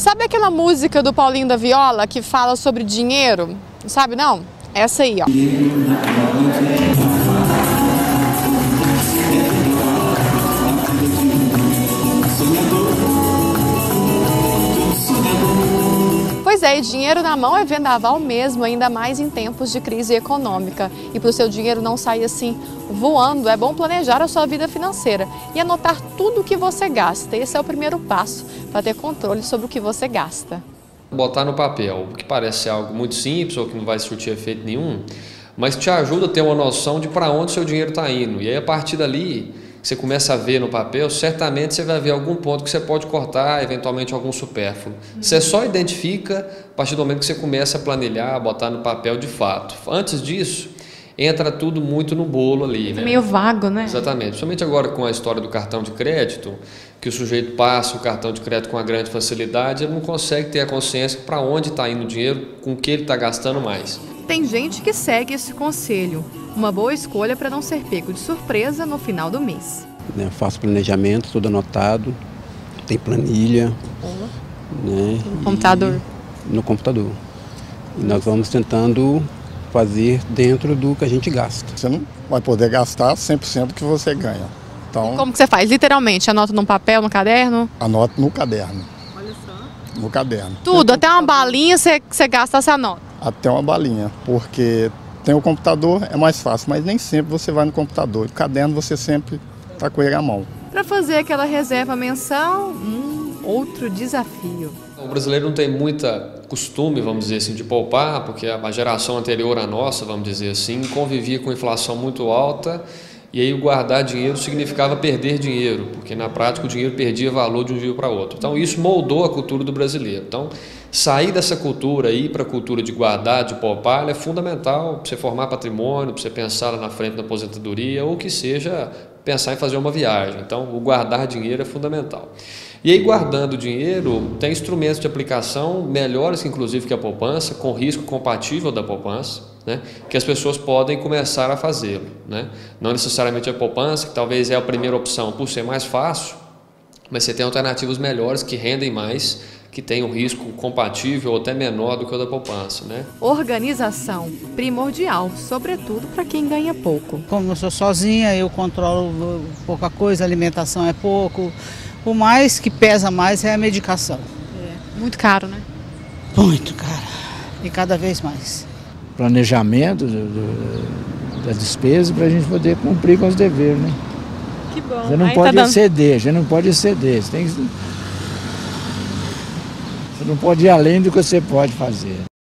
Sabe aquela música do Paulinho da Viola que fala sobre dinheiro? Não sabe não? Essa aí, ó. Pois é, e dinheiro na mão é vendaval mesmo, ainda mais em tempos de crise econômica. E para o seu dinheiro não sair assim voando, é bom planejar a sua vida financeira e anotar tudo o que você gasta. Esse é o primeiro passo para ter controle sobre o que você gasta. Botar no papel, o que parece ser algo muito simples ou que não vai surtir efeito nenhum, mas te ajuda a ter uma noção de para onde seu dinheiro está indo. E aí, a partir dali, você começa a ver no papel, certamente você vai ver algum ponto que você pode cortar, eventualmente algum supérfluo. Você só identifica a partir do momento que você começa a planilhar, a botar no papel de fato. Antes disso, entra tudo muito no bolo ali, né? Meio vago, né? Exatamente. Principalmente agora com a história do cartão de crédito, que o sujeito passa o cartão de crédito com uma grande facilidade, ele não consegue ter a consciência para onde está indo o dinheiro, com o que ele está gastando mais. Tem gente que segue esse conselho. Uma boa escolha para não ser pego de surpresa no final do mês. Eu faço planejamento, tudo anotado, tem planilha. Né, no computador? No computador. E nós vamos tentando fazer dentro do que a gente gasta. Você não vai poder gastar 100% do que você ganha. Então, e como que você faz? Literalmente, anota num papel, no caderno? Anoto no caderno. Olha só. No caderno. Tudo, até uma balinha você gasta, você anota? Até uma balinha, porque tem o computador, é mais fácil, mas nem sempre você vai no computador. O caderno você sempre está com ele à mão. Para fazer aquela reserva mensal, outro desafio. O brasileiro não tem muita costume, vamos dizer assim, de poupar, porque a geração anterior à nossa, vamos dizer assim, convivia com inflação muito alta, e aí guardar dinheiro significava perder dinheiro, porque na prática o dinheiro perdia valor de um dia para outro. Então isso moldou a cultura do brasileiro. Então sair dessa cultura e ir para a cultura de guardar, de poupar, é fundamental para você formar patrimônio, para você pensar lá na frente na aposentadoria, ou que seja pensar em fazer uma viagem. Então o guardar dinheiro é fundamental. E aí, guardando dinheiro, tem instrumentos de aplicação melhores, inclusive, que a poupança, com risco compatível da poupança, né, que as pessoas podem começar a fazê-lo, né? Não necessariamente a poupança, que talvez é a primeira opção por ser mais fácil, mas você tem alternativas melhores que rendem mais, que tem um risco compatível ou até menor do que o da poupança, né? Organização, primordial, sobretudo para quem ganha pouco. Como eu sou sozinha, eu controlo pouca coisa, alimentação é pouco. O mais que pesa mais é a medicação. É, muito caro, né? Muito caro. E cada vez mais. Planejamento da despesa para a gente poder cumprir com os deveres, né? Que bom. Você não pode exceder, você não pode exceder. Você não pode ir além do que você pode fazer.